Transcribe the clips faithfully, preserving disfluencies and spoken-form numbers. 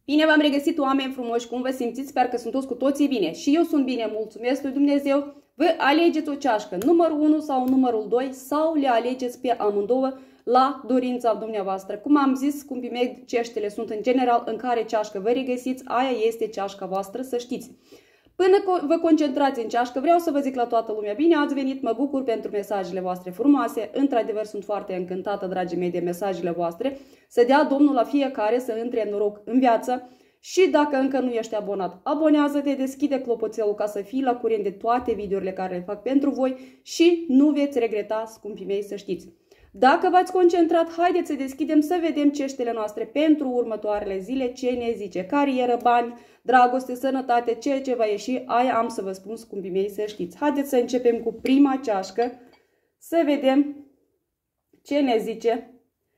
Bine v-am regăsit, oameni frumoși, cum vă simțiți? Sper că sunt toți cu toții bine. Și eu sunt bine, mulțumesc lui Dumnezeu. Vă alegeți o ceașcă, numărul unu sau numărul doi, sau le alegeți pe amândouă la dorința dumneavoastră. Cum am zis, scumpii mei, ceștile sunt în general în care ceașcă vă regăsiți, aia este ceașca voastră, să știți. Până vă concentrați în ceașcă, vreau să vă zic la toată lumea, bine ați venit, mă bucur pentru mesajele voastre frumoase, într-adevăr sunt foarte încântată, dragii mei, de mesajele voastre, să dea Domnul la fiecare să intre în noroc în viață și dacă încă nu ești abonat, abonează-te, deschide clopoțelul ca să fii la curent de toate videourile care le fac pentru voi și nu veți regreta, scumpii mei, să știți. Dacă v-ați concentrat, haideți să deschidem să vedem ceștile noastre pentru următoarele zile, ce ne zice. Carieră, bani, dragoste, sănătate, ceea ce va ieși, aia am să vă spun, scumpii mei, să știți. Haideți să începem cu prima ceașcă, să vedem ce ne zice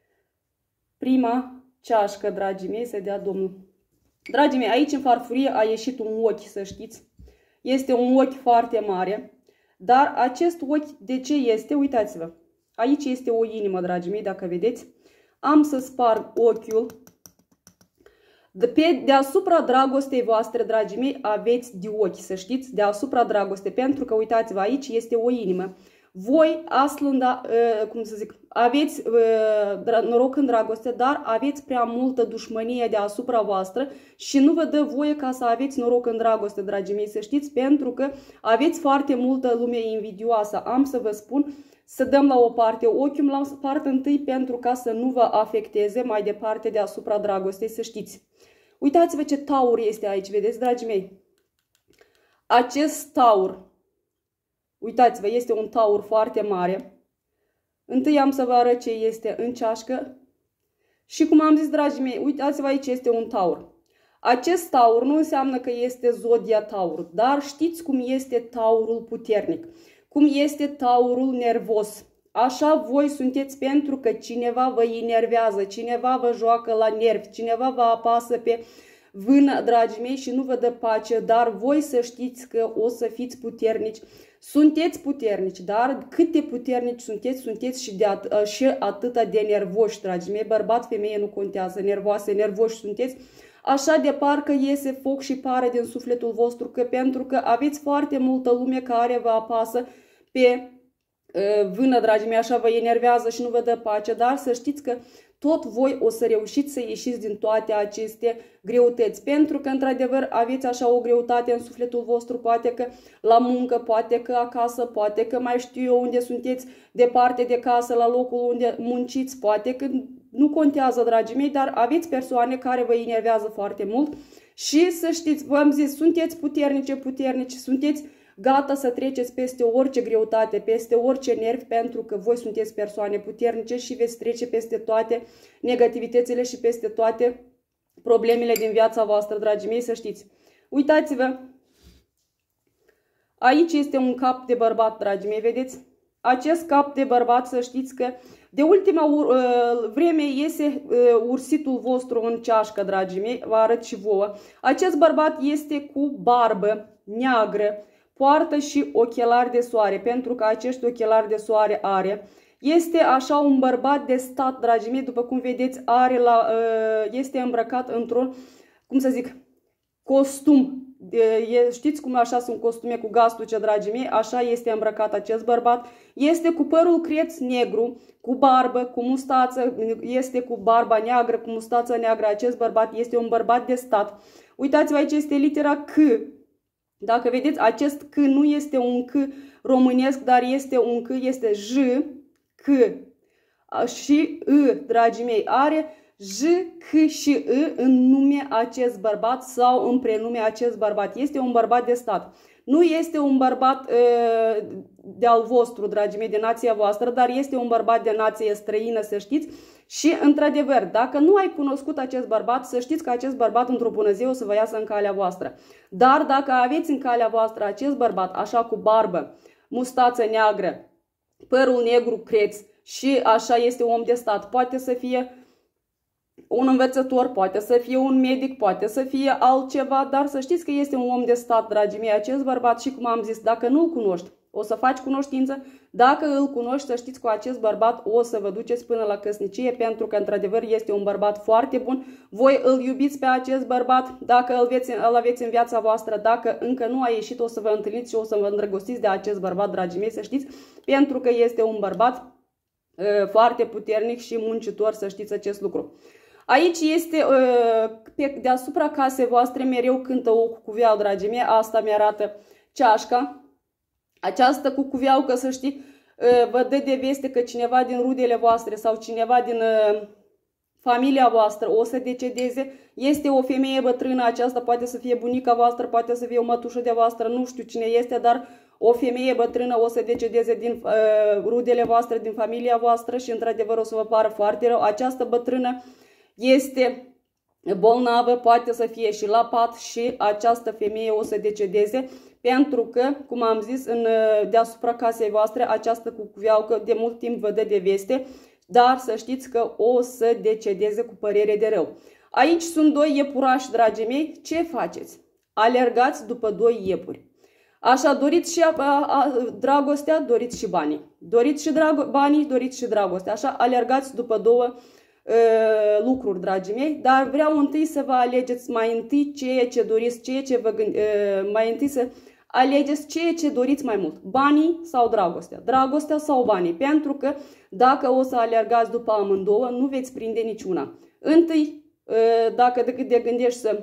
prima ceașcă, dragii mei, să dea Domnul. Dragii mei, aici în farfurie a ieșit un ochi, să știți. Este un ochi foarte mare, dar acest ochi de ce este? Uitați-vă. Aici este o inimă, dragii mei, dacă vedeți. Am să sparg ochiul. De pe, deasupra dragostei voastre, dragii mei, aveți de ochi, să știți, deasupra dragoste, pentru că, uitați-vă, aici este o inimă. Voi, aslânda, uh, cum să zic, aveți uh, noroc în dragoste, dar aveți prea multă dușmănie deasupra voastră și nu vă dă voie ca să aveți noroc în dragoste, dragii mei, să știți, pentru că aveți foarte multă lume invidioasă. Am să vă spun, să dăm la o parte ochiul la partea întâi pentru ca să nu vă afecteze mai departe deasupra dragostei, să știți. Uitați-vă ce taur este aici, vedeți, dragii mei? Acest taur, uitați-vă, este un taur foarte mare. Întâi am să vă arăt ce este în ceașcă. Și cum am zis, dragii mei, uitați-vă, aici este un taur. Acest taur nu înseamnă că este zodia taur, dar știți cum este taurul puternic. Cum este taurul nervos. Așa voi sunteți pentru că cineva vă enervează, cineva vă joacă la nervi, cineva vă apasă pe vână, dragii mei, și nu vă dă pace, dar voi să știți că o să fiți puternici. Sunteți puternici, dar cât de puternici sunteți, sunteți și, de at și atâta de nervoși, dragii mei. Bărbat, femeie, nu contează, nervoase, nervoși sunteți. Așa de parcă iese foc și pare din sufletul vostru, că pentru că aveți foarte multă lume care vă apasă pe uh, vână, dragii mei, așa vă enervează și nu vă dă pace, dar să știți că tot voi o să reușiți să ieșiți din toate aceste greutăți, pentru că într-adevăr aveți așa o greutate în sufletul vostru, poate că la muncă, poate că acasă, poate că mai știu eu unde sunteți departe de casă, la locul unde munciți, poate că nu contează, dragii mei, dar aveți persoane care vă enervează foarte mult și să știți, v-am zis, sunteți puternice, puternici, sunteți gata să treceți peste orice greutate, peste orice nervi, pentru că voi sunteți persoane puternice și veți trece peste toate negativitățile și peste toate problemele din viața voastră, dragii mei, să știți. Uitați-vă, aici este un cap de bărbat, dragii mei, vedeți? Acest cap de bărbat, să știți că de ultima vreme iese ursitul vostru în ceașcă, dragii mei, vă arăt și vouă. Acest bărbat este cu barbă neagră, poartă și ochelari de soare, pentru că acești ochelari de soare are. Este așa un bărbat de stat, dragii mei, după cum vedeți, are la, este îmbrăcat într-un, cum să zic, costum. Știți cum așa sunt costume cu gastuce, dragii mei? Așa este îmbrăcat acest bărbat. Este cu părul creț negru, cu barbă, cu mustață, este cu barba neagră, cu mustață neagră. Acest bărbat este un bărbat de stat. Uitați-vă, aici este litera C. Dacă vedeți, acest C nu este un C românesc, dar este un C, este J, C și I, dragii mei, are J, C și I în nume acest bărbat sau în prenume acest bărbat. Este un bărbat de stat. Nu este un bărbat uh, de al vostru, dragii mei, de nația voastră, dar este un bărbat de nație străină, să știți. Și, într-adevăr, dacă nu ai cunoscut acest bărbat, să știți că acest bărbat, într-o bună zi, o să vă iasă în calea voastră. Dar dacă aveți în calea voastră acest bărbat, așa cu barbă, mustață neagră, părul negru creț și așa este om de stat, poate să fie un învățător, poate să fie un medic, poate să fie altceva, dar să știți că este un om de stat, dragii mei, acest bărbat și, cum am zis, dacă nu-l cunoști, O să faci cunoștință. Dacă îl cunoști, să știți, cu acest bărbat o să vă duceți până la căsnicie, pentru că într-adevăr este un bărbat foarte bun. Voi îl iubiți pe acest bărbat, dacă îl aveți, îl aveți în viața voastră, dacă încă nu a ieșit, o să vă întâlniți și o să vă îndrăgostiți de acest bărbat, dragii mei, să știți, pentru că este un bărbat uh, foarte puternic și muncitor, să știți acest lucru. Aici este, pe deasupra casei voastre, mereu cântă o cucuveau, dragii mei, asta mi-arată ceașca. Această cucuveau, că să știi, vă dă de veste că cineva din rudele voastre sau cineva din familia voastră o să decedeze. Este o femeie bătrână, aceasta poate să fie bunica voastră, poate să fie o mătușă de voastră, nu știu cine este, dar o femeie bătrână o să decedeze din uh, rudele voastre, din familia voastră și într-adevăr o să vă pară foarte rău. Această bătrână este bolnavă, poate să fie și la pat și această femeie o să decedeze, pentru că, cum am zis, în, deasupra casei voastre, această cucuveaucă de mult timp vă dă de veste, dar să știți că o să decedeze cu părere de rău. Aici sunt doi iepurași, dragii mei, ce faceți? Alergați după doi iepuri. Așa, doriți și a, a, dragostea, doriți și banii. Doriți și banii, doriți și dragostea. Așa, alergați după două lucruri, dragii mei, dar vreau întâi să vă alegeți mai întâi ceea ce doriți, ceea ce vă gândi, mai întâi să alegeți ceea ce doriți mai mult, banii sau dragostea, dragostea sau banii, pentru că dacă o să alergați după amândouă, nu veți prinde niciuna. Întâi, dacă decât de gândești să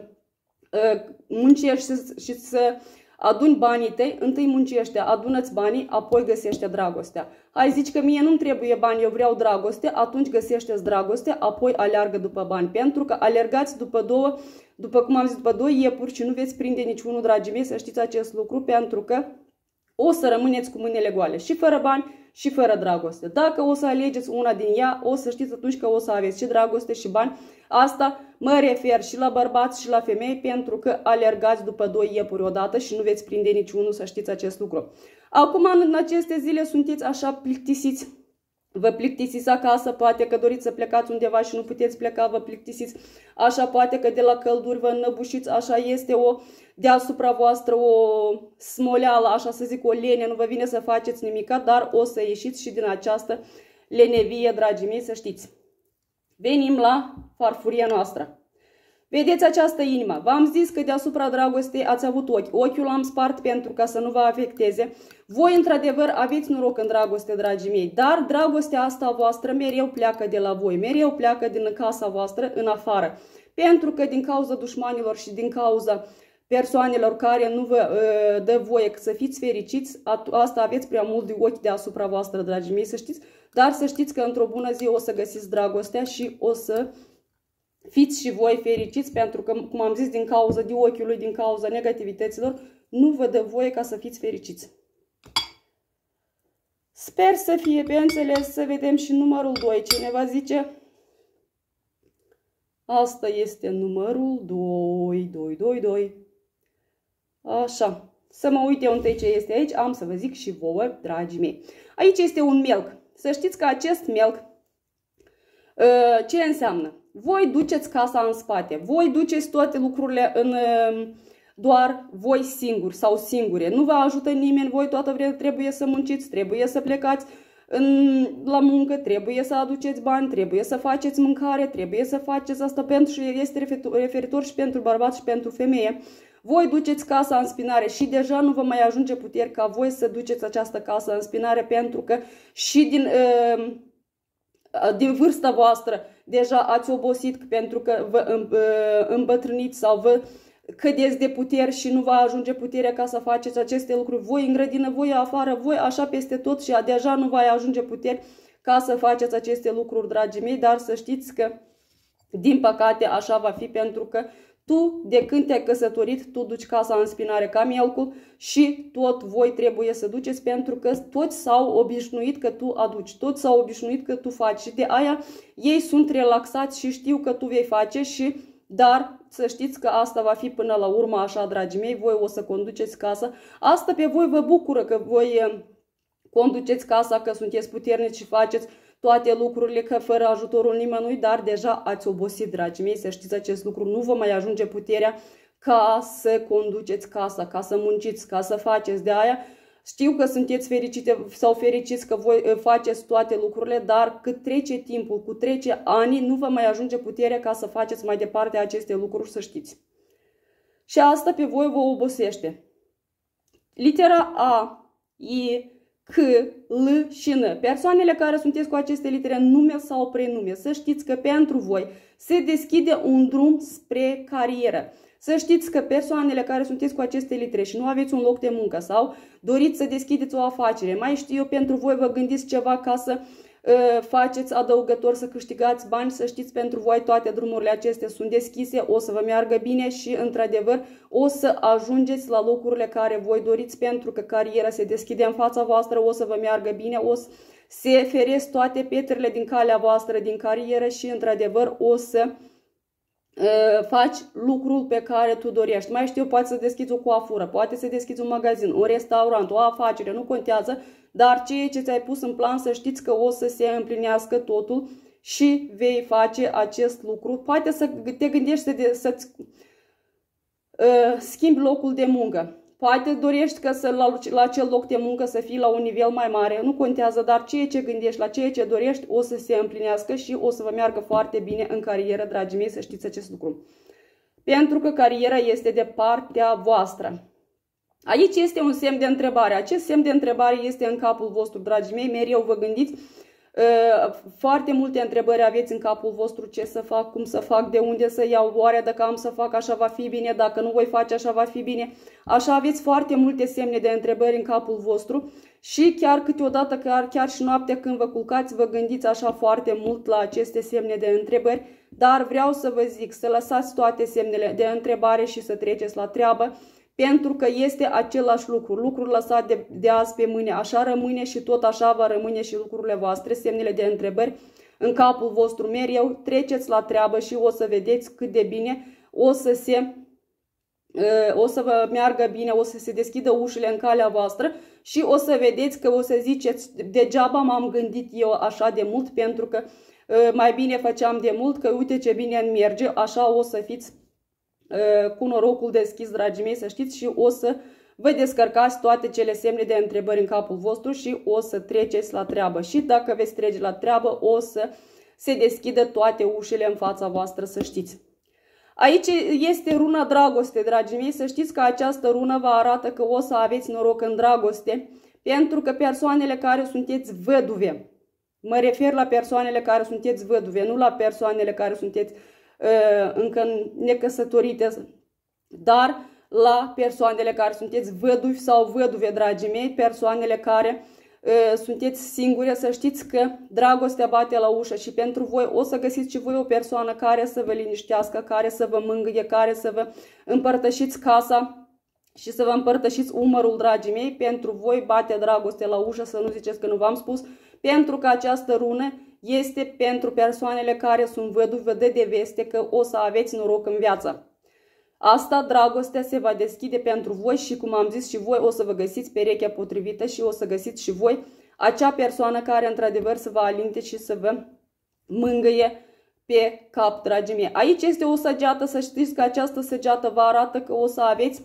muncești și să aduni banii tăi, întâi muncește, adună-ți banii, apoi găsește dragostea. Hai, zici că mie nu-mi trebuie bani, eu vreau dragoste, atunci găsește-ți dragoste, apoi aleargă după bani. Pentru că alergați după două, după cum am zis, după doi iepuri și nu veți prinde niciunul, dragii mei, să știți acest lucru, pentru că o să rămâneți cu mâinile goale, și fără bani și fără dragoste. Dacă o să alegeți una din ea, o să știți atunci că o să aveți și dragoste și bani. Asta mă refer și la bărbați și la femei, pentru că alergați după doi iepuri odată și nu veți prinde niciunul, să știți acest lucru. Acum, în aceste zile, sunteți așa plictisiți. Vă plictisiți acasă, poate că doriți să plecați undeva și nu puteți pleca, vă plictisiți. Așa, poate că de la călduri vă înnăbușiți, așa este o deasupra voastră o smoleală, așa să zic, o lene, nu vă vine să faceți nimica, dar o să ieșiți și din această lenevie, dragii mei, să știți. Venim la farfuria noastră. Vedeți această inimă. V-am zis că deasupra dragostei ați avut ochi. Ochiul l-am spart pentru ca să nu vă afecteze. Voi, într-adevăr, aveți noroc în dragoste, dragii mei, dar dragostea asta voastră mereu pleacă de la voi, mereu pleacă din casa voastră în afară. Pentru că din cauza dușmanilor și din cauza persoanelor care nu vă uh, dă voie să fiți fericiți, asta aveți prea mult de ochi deasupra voastră, dragii mei, să știți. Dar să știți că într-o bună zi o să găsiți dragostea și o să fiți și voi fericiți, pentru că, cum am zis, din cauza de ochiului, din cauza negativităților, nu vă dă voie ca să fiți fericiți. Sper să fie pe înțeles, să vedem și numărul doi. Cineva zice? Asta este numărul doi, doi, doi, doi. Așa. Să mă uit eu întâi ce este aici, am să vă zic și vouă, dragii mei. Aici este un melc. Să știți că acest melc, ce înseamnă? Voi duceți casa în spate, voi duceți toate lucrurile în doar voi singuri sau singure. Nu vă ajută nimeni, voi toată vremea trebuie să munciți, trebuie să plecați în, la muncă, trebuie să aduceți bani, trebuie să faceți mâncare, trebuie să faceți asta, pentru și este referitor și pentru bărbat și pentru femeie. Voi duceți casa în spinare și deja nu vă mai ajunge puteri ca voi să duceți această casă în spinare, pentru că și din, din vârsta voastră deja ați obosit, pentru că vă îmbătrâniți sau vă cădeți de puteri și nu vă ajunge puterea ca să faceți aceste lucruri. Voi în grădină, voi afară, voi așa peste tot și deja nu vă ajunge puteri ca să faceți aceste lucruri, dragii mei, dar să știți că, din păcate, așa va fi, pentru că tu, de când te-ai căsătorit, tu duci casa în spinare ca mielcul și tot voi trebuie să duceți, pentru că toți s-au obișnuit că tu aduci, toți s-au obișnuit că tu faci și de aia ei sunt relaxați și știu că tu vei face și, dar să știți că asta va fi până la urmă așa, dragii mei, voi o să conduceți casa. Asta pe voi vă bucură că voi conduceți casa, că sunteți puternici și faceți toate lucrurile, că fără ajutorul nimănui, dar deja ați obosit, dragii mei, să știți acest lucru, nu vă mai ajunge puterea ca să conduceți casa, ca să munciți, ca să faceți. De aia Știu că sunteți fericite sau fericiți că voi faceți toate lucrurile, dar cât trece timpul, cu trece ani, nu vă mai ajunge puterea ca să faceți mai departe aceste lucruri, să știți. Și asta pe voi vă obosește. Litera A, I, C, L și N. Persoanele care sunteți cu aceste litere, nume sau prenume, să știți că pentru voi se deschide un drum spre carieră. Să știți că persoanele care sunteți cu aceste litere și nu aveți un loc de muncă sau doriți să deschideți o afacere, mai știu eu, pentru voi vă gândiți ceva ca să uh, faceți adăugător, să câștigați bani, să știți pentru voi toate drumurile acestea sunt deschise, o să vă meargă bine și într-adevăr o să ajungeți la locurile care voi doriți, pentru că cariera se deschide în fața voastră, o să vă meargă bine, o să se feresc toate pietrele din calea voastră din carieră și într-adevăr o să faci lucrul pe care tu dorești. Mai știu, poate să deschizi o coafură, poate să deschizi un magazin, un restaurant, o afacere, nu contează, dar ceea ce ți-ai pus în plan, să știți că o să se împlinească totul și vei face acest lucru. Poate să te gândești să-ți uh, schimbi locul de muncă. Poate dorești că să, la, la acel loc de muncă să fii la un nivel mai mare, nu contează, dar ceea ce gândești, la ceea ce dorești, o să se împlinească și o să vă meargă foarte bine în carieră, dragii mei, să știți acest lucru. Pentru că cariera este de partea voastră. Aici este un semn de întrebare. Acest semn de întrebare este în capul vostru, dragii mei, mereu vă gândiți. Foarte multe întrebări aveți în capul vostru, ce să fac, cum să fac, de unde să iau, oare dacă am să fac așa va fi bine, dacă nu voi face așa va fi bine. Așa aveți foarte multe semne de întrebări în capul vostru și chiar câteodată, chiar, chiar și noaptea când vă culcați, vă gândiți așa foarte mult la aceste semne de întrebări, dar vreau să vă zic să lăsați toate semnele de întrebare și să treceți la treabă, pentru că este același lucru, lucrul lăsat de, de azi pe mâine, așa rămâne și tot așa va rămâne și lucrurile voastre, semnele de întrebări în capul vostru mereu, treceți la treabă și o să vedeți cât de bine o să se, o să vă meargă bine, o să se deschidă ușile în calea voastră și o să vedeți că o să ziceți, degeaba m-am gândit eu așa de mult, pentru că mai bine făceam de mult, că uite ce bine îmi merge, așa o să fiți cu norocul deschis, dragii mei, să știți, și o să vă descărcați toate cele semne de întrebări în capul vostru și o să treceți la treabă. Și dacă veți trece la treabă, o să se deschidă toate ușile în fața voastră, să știți. Aici este runa dragoste, dragii mei, să știți că această rună vă arată că o să aveți noroc în dragoste, pentru că persoanele care sunteți văduve, mă refer la persoanele care sunteți văduve, nu la persoanele care sunteți încă necăsătorite, dar la persoanele care sunteți văduvi sau văduve, dragii mei, persoanele care uh, sunteți singure, să știți că dragostea bate la ușă și pentru voi o să găsiți și voi o persoană care să vă liniștească, care să vă mângâie, care să vă împărtășiți casa și să vă împărtășiți umărul, dragii mei. Pentru voi bate dragoste la ușă, să nu ziceți că nu v-am spus, pentru că această rună este pentru persoanele care sunt văduvi, vă dă de veste că o să aveți noroc în viață. Asta, dragostea se va deschide pentru voi și, cum am zis, și voi o să vă găsiți perechea potrivită și o să găsiți și voi acea persoană care într-adevăr să vă alinte și să vă mângâie pe cap, dragii mei. Aici este o săgeată, să știți că această săgeată vă arată că o să aveți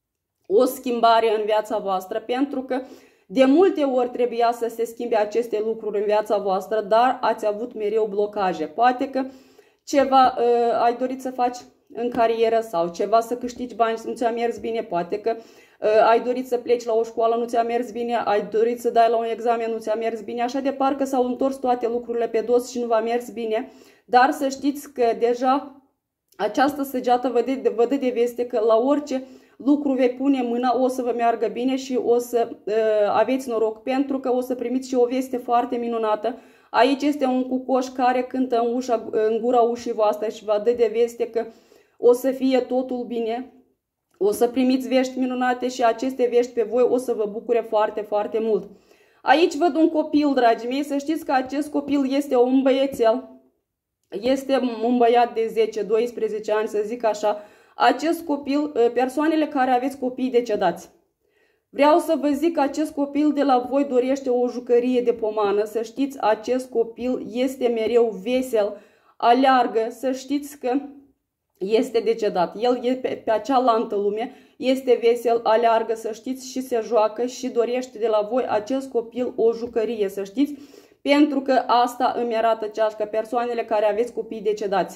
o schimbare în viața voastră, pentru că de multe ori trebuia să se schimbe aceste lucruri în viața voastră, dar ați avut mereu blocaje. Poate că ceva uh, ai dorit să faci în carieră sau ceva să câștigi bani, nu ți-a mers bine, poate că uh, ai dorit să pleci la o școală, nu ți-a mers bine, ai dorit să dai la un examen, nu ți-a mers bine, așa de parcă s-au întors toate lucrurile pe dos și nu v-a mers bine, dar să știți că deja această săgeată vă dă, vă dă de veste că la orice lucru vei pune mâna, o să vă meargă bine și o să uh, aveți noroc, pentru că o să primiți și o veste foarte minunată. Aici este un cucoș care cântă în, ușa, în gura ușii voastre și vă dă de veste că o să fie totul bine, o să primiți vești minunate și aceste vești pe voi o să vă bucure foarte, foarte mult. Aici văd un copil, dragii mei, să știți că acest copil este un băiețel, este un băiat de zece doisprezece ani, să zic așa. Acest copil, persoanele care aveți copii decedați, vreau să vă zic că acest copil de la voi dorește o jucărie de pomană, să știți, acest copil este mereu vesel, aleargă, să știți că este decedat. El e pe, pe acea lantă lume, este vesel, aleargă, să știți, și se joacă și dorește de la voi acest copil o jucărie, să știți, pentru că asta îmi arată ceașca, persoanele care aveți copii decedați.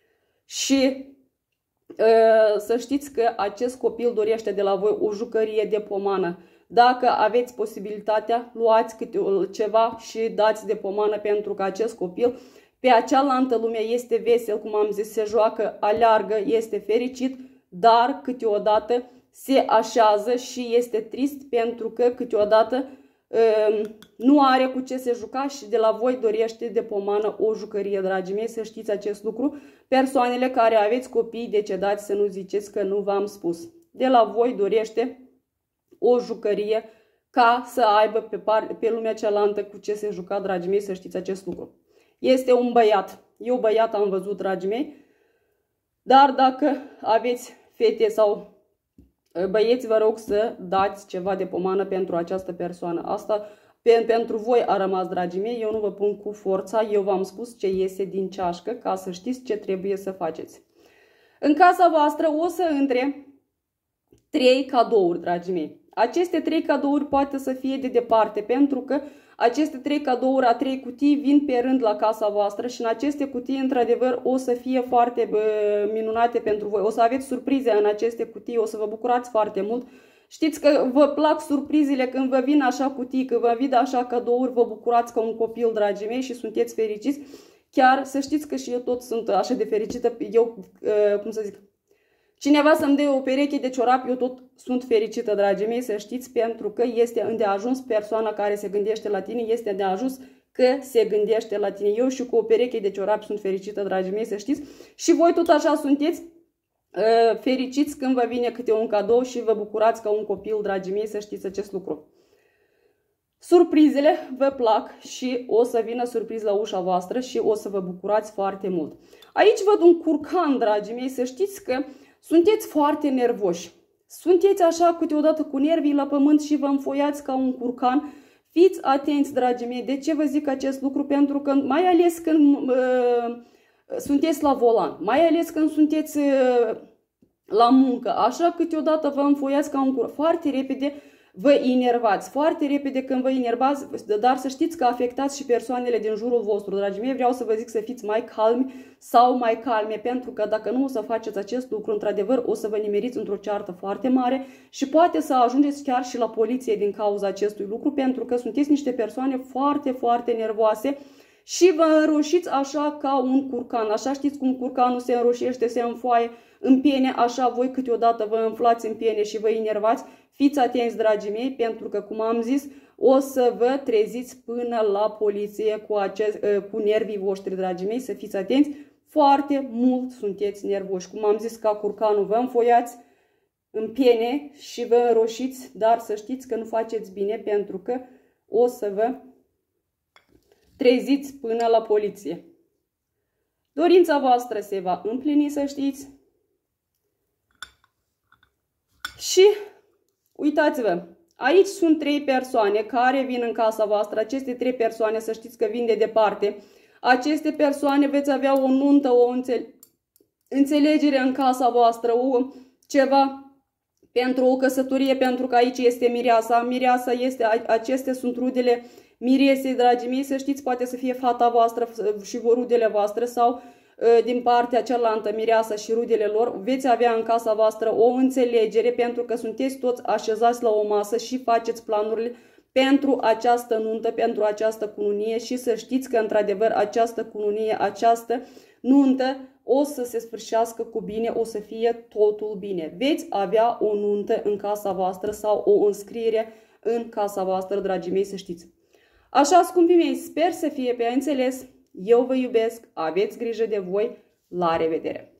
Și să știți că acest copil dorește de la voi o jucărie de pomană. Dacă aveți posibilitatea, luați câte ceva și dați de pomană, pentru că acest copil pe acea lantă lume este vesel, cum am zis, se joacă, aleargă, este fericit, dar câteodată se așează și este trist pentru că câteodată nu are cu ce se juca și de la voi dorește de pomană o jucărie, dragii mei, să știți acest lucru. Persoanele care aveți copii decedați, să nu ziceți că nu v-am spus. De la voi dorește o jucărie ca să aibă pe, par, pe lumea cealaltă cu ce se juca, dragii mei, să știți acest lucru. Este un băiat. Eu băiat am văzut, dragii mei, dar dacă aveți fete sau băieți, vă rog să dați ceva de pomană pentru această persoană. Asta pe, pentru voi a rămas, dragii mei, eu nu vă pun cu forța, eu v-am spus ce iese din ceașcă ca să știți ce trebuie să faceți. În casa voastră o să intre trei cadouri, dragii mei. Aceste trei cadouri poate să fie de departe, pentru că aceste trei cadouri, a trei cutii, vin pe rând la casa voastră și în aceste cutii, într-adevăr, o să fie foarte bă, minunate pentru voi. O să aveți surprize în aceste cutii, o să vă bucurați foarte mult. Știți că vă plac surprizele când vă vin așa cutii, când vă vin așa cadouri, vă bucurați ca un copil, dragii mei, și sunteți fericiți. Chiar să știți că și eu tot sunt așa de fericită, eu, cum să zic, cineva să-mi dea o pereche de ciorapi, eu tot sunt fericită, dragii mei, să știți, pentru că este îndeajuns persoana care se gândește la tine, este îndeajuns că se gândește la tine. Eu și cu o pereche de ciorapi sunt fericită, dragii mei, să știți. Și voi tot așa sunteți uh, fericiți când vă vine câte un cadou și vă bucurați ca un copil, dragii mei, să știți acest lucru. Surprizele vă plac și o să vină surpriz la ușa voastră și o să vă bucurați foarte mult. Aici văd un curcan, dragii mei, să știți că sunteți foarte nervoși. Sunteți așa câteodată cu nervii la pământ și vă înfoiați ca un curcan. Fiți atenți, dragii mei. De ce vă zic acest lucru? Pentru că mai ales când uh, sunteți la volan, mai ales când sunteți uh, la muncă, așa câteodată vă înfoiați ca un curcan. Foarte repede vă enervați, foarte repede când vă enervați, dar să știți că afectați și persoanele din jurul vostru, dragii mei. Vreau să vă zic să fiți mai calmi sau mai calme, pentru că dacă nu o să faceți acest lucru, într-adevăr o să vă nimeriți într-o ceartă foarte mare și poate să ajungeți chiar și la poliție din cauza acestui lucru, pentru că sunteți niște persoane foarte, foarte nervoase și vă înroșiți așa ca un curcan. Așa știți cum curcanul se înroșește, se înfoaie în piene, așa voi câteodată vă înflați în piene și vă enervați. Fiți atenți, dragii mei, pentru că, cum am zis, o să vă treziți până la poliție cu, acest, cu nervii voștri, dragii mei, să fiți atenți. Foarte mult sunteți nervoși. Cum am zis, ca curcanul vă înfoiați în piene și vă înroșiți, dar să știți că nu faceți bine, pentru că o să vă treziți până la poliție. Dorința voastră se va împlini, să știți. Și uitați-vă, aici sunt trei persoane care vin în casa voastră. Aceste trei persoane, să știți că vin de departe. Aceste persoane veți avea o nuntă, o înțelegere în casa voastră, o ceva pentru o căsătorie, pentru că aici este mireasa. Mireasa este, acestea sunt rudele miresei, dragii mei, să știți, poate să fie fata voastră și rudele voastre sau din partea cealaltă, mireasa și rudele lor. Veți avea în casa voastră o înțelegere, pentru că sunteți toți așezați la o masă și faceți planurile pentru această nuntă, pentru această cununie și să știți că într-adevăr această cununie, această nuntă o să se sfârșească cu bine, o să fie totul bine. Veți avea o nuntă în casa voastră sau o înscriere în casa voastră, dragii mei, să știți. Așa, scumpii mei, sper să fie pe înțeles. Eu vă iubesc, aveți grijă de voi, la revedere!